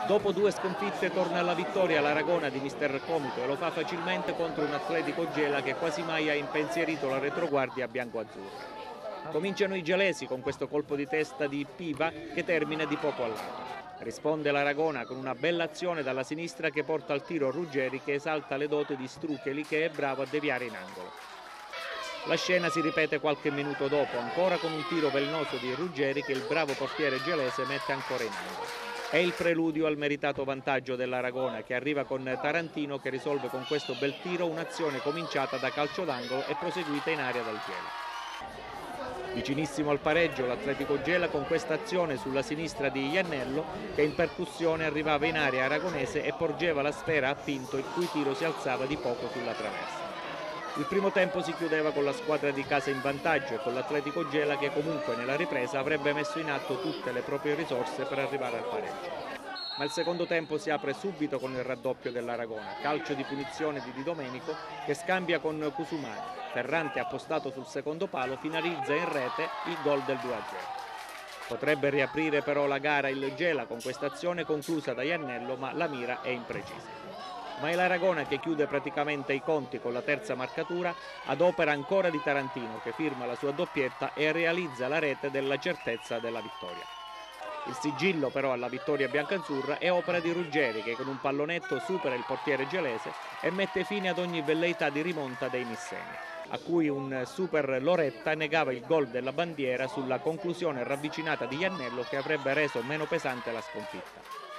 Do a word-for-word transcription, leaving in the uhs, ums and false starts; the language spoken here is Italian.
Dopo due sconfitte torna alla vittoria l'Aragona di mister Comito e lo fa facilmente contro un Atletico Gela che quasi mai ha impensierito la retroguardia bianco-azzurra. Cominciano i gelesi con questo colpo di testa di Piva che termina di poco a lato. Risponde l'Aragona con una bella azione dalla sinistra che porta al tiro Ruggeri che esalta le doti di Strucheli che è bravo a deviare in angolo. La scena si ripete qualche minuto dopo, ancora con un tiro velenoso di Ruggeri che il bravo portiere gelese mette ancora in angolo. È il preludio al meritato vantaggio dell'Aragona che arriva con Tarantino che risolve con questo bel tiro un'azione cominciata da calcio d'angolo e proseguita in area dal Gela. Vicinissimo al pareggio l'Atletico Gela con questa azione sulla sinistra di Iannello che in percussione arrivava in area aragonese e porgeva la sfera a Pinto il cui tiro si alzava di poco sulla traversa. Il primo tempo si chiudeva con la squadra di casa in vantaggio e con l'Atletico Gela che comunque nella ripresa avrebbe messo in atto tutte le proprie risorse per arrivare al pareggio. Ma il secondo tempo si apre subito con il raddoppio dell'Aragona, calcio di punizione di Di Domenico che scambia con Cusumani. Ferrante appostato sul secondo palo finalizza in rete il gol del due a zero. Potrebbe riaprire però la gara il Gela con questa azione conclusa da Iannello, ma la mira è imprecisa. Ma è l'Aragona che chiude praticamente i conti con la terza marcatura ad opera ancora di Tarantino che firma la sua doppietta e realizza la rete della certezza della vittoria. Il sigillo però alla vittoria biancazzurra è opera di Ruggeri che con un pallonetto supera il portiere gelese e mette fine ad ogni velleità di rimonta dei Misseni, a cui un super Loretta negava il gol della bandiera sulla conclusione ravvicinata di Iannello che avrebbe reso meno pesante la sconfitta.